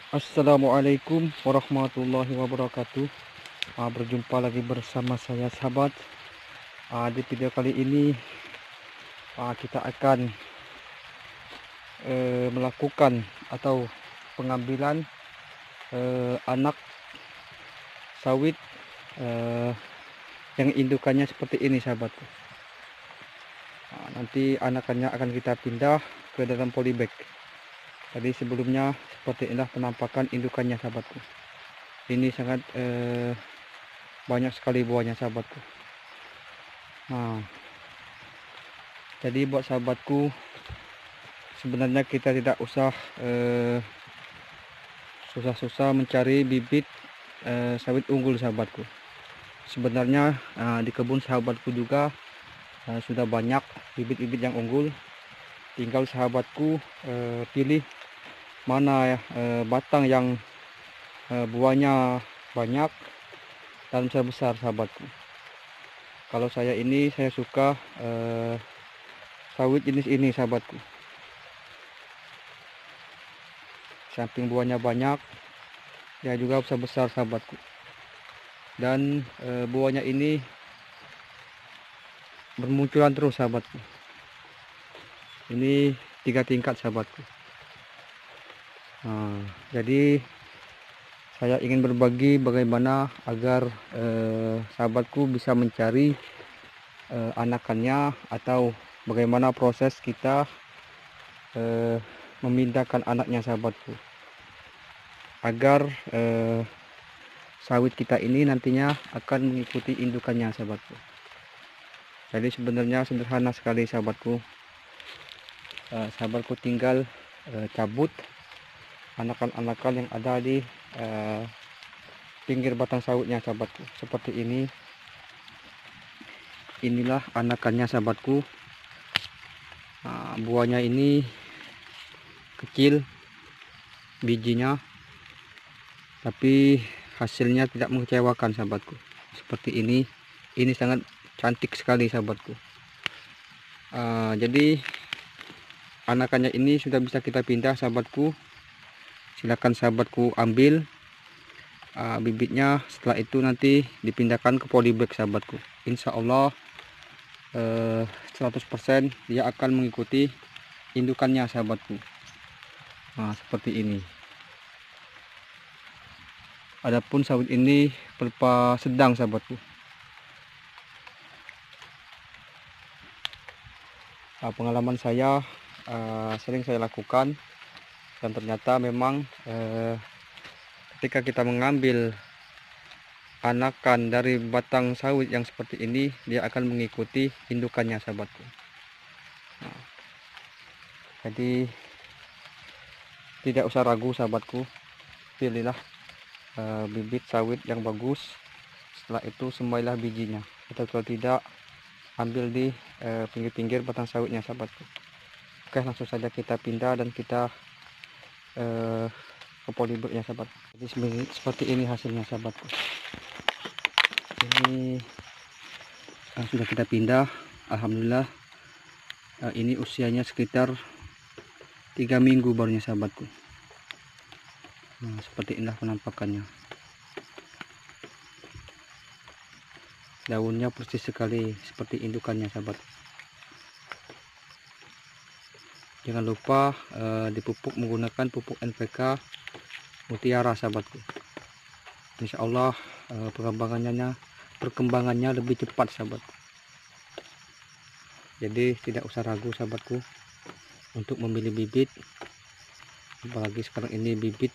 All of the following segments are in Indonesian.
Assalamualaikum warahmatullahi wabarakatuh. Berjumpa lagi bersama saya sahabat. Di video kali ini kita akan melakukan atau pengambilan anak sawit yang indukannya seperti ini sahabatku. Nanti anakannya akan kita pindah ke dalam polybag. Tadi sebelumnya seperti inilah penampakan indukannya sahabatku. Ini sangat banyak sekali buahnya sahabatku. Jadi buat sahabatku, sebenarnya kita tidak usah susah-susah mencari bibit sawit unggul sahabatku. Sebenarnya di kebun sahabatku juga sudah banyak bibit-bibit yang unggul. Tinggal sahabatku pilih mana batang yang buahnya banyak dan besar sahabatku. Kalau saya suka sawit jenis ini sahabatku. Samping buahnya banyak, ya juga besar sahabatku. Dan buahnya ini bermunculan terus sahabatku. Ini 3 tingkat sahabatku. Jadi saya ingin berbagi bagaimana agar sahabatku bisa mencari anakannya, atau bagaimana proses kita memindahkan anaknya sahabatku, agar sawit kita ini nantinya akan mengikuti indukannya sahabatku. Jadi sebenarnya sederhana sekali sahabatku. Sahabatku tinggal cabut anakan-anakan yang ada di pinggir batang sawitnya sahabatku, seperti ini. Inilah anakannya sahabatku. Buahnya ini kecil bijinya, tapi hasilnya tidak mengecewakan sahabatku. Seperti ini sangat cantik sekali sahabatku. Jadi anakannya ini sudah bisa kita pindah sahabatku. Silakan sahabatku ambil bibitnya. Setelah itu nanti dipindahkan ke polybag sahabatku. Insya Allah 100% dia akan mengikuti indukannya sahabatku. Seperti ini. Adapun sawit ini berupa sedang sahabatku. Pengalaman saya sering saya lakukan, dan ternyata memang ketika kita mengambil anakan dari batang sawit yang seperti ini, dia akan mengikuti indukannya sahabatku. Jadi tidak usah ragu sahabatku, pilihlah bibit sawit yang bagus. Setelah itu semailah bijinya, atau kalau tidak, ambil di pinggir-pinggir batang sawitnya sahabatku. Oke, langsung saja kita pindah dan kita ke polybagnya sahabat. Jadi seperti ini hasilnya sahabatku. Ini sudah kita pindah, alhamdulillah. Ini usianya sekitar 3 minggu barunya sahabatku. Seperti inilah penampakannya. Daunnya persis sekali seperti indukannya sahabat. Jangan lupa dipupuk menggunakan pupuk NPK Mutiara sahabatku. Insya Allah perkembangannya lebih cepat sahabat. Jadi tidak usah ragu sahabatku untuk memilih bibit. Apalagi sekarang ini bibit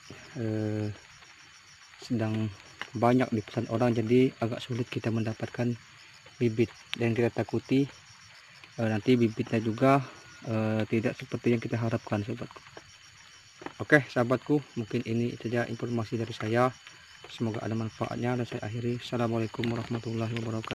sedang banyak dipesan orang, jadi agak sulit kita mendapatkan bibit. Dan kita takuti nanti bibitnya juga tidak seperti yang kita harapkan sahabatku. Oke sahabatku, mungkin ini saja informasi dari saya. Semoga ada manfaatnya, dan saya akhiri. Assalamualaikum warahmatullahi wabarakatuh.